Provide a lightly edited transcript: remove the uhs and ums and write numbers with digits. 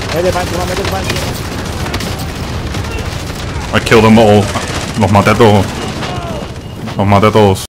Mete para encima, mete para encima. I killed them all. Los maté a todos. Los maté a todos.